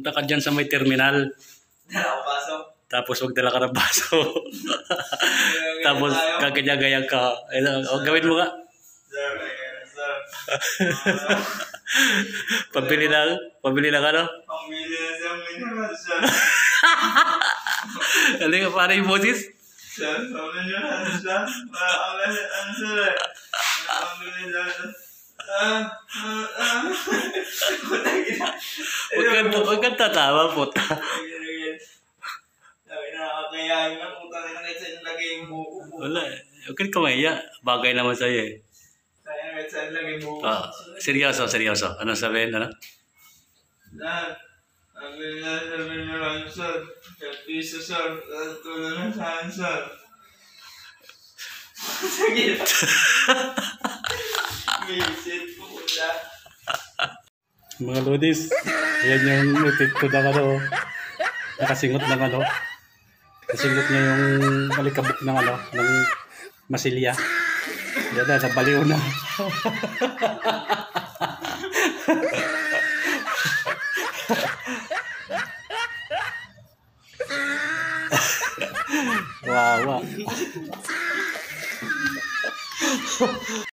Punta ka dyan sa may terminal. Dala ko pasok. Tapos magdala ka ng baso. Tapos gagaya-gayag ka. Gawin mo nga. Sir. Pabili ng ano? Pambili na sa mineral, sir. Ano ka para yung boses? Sir, sa mineral, sir. Ano, sir? Pambili na, Huwag kang tatawa po. Sabi na, kaya yung utang na kahit saan lagay yung buko ko. Wala eh. Huwag kang kumaya. Bagay naman sa'yo eh. Kaya kahit saan lagay yung buko. Seryoso. Ano sabihin? Ano? Lahat. Sabi na, sir. Piso, sir. Tulong na saan, sir. Sige. Visit po na. Mga lodis, ayan yung epekto ng ano, nakasingot ng ano, nasingot niya yung alikabok ng ano, ng masilya. Yan na, nabaliw na. Wawa.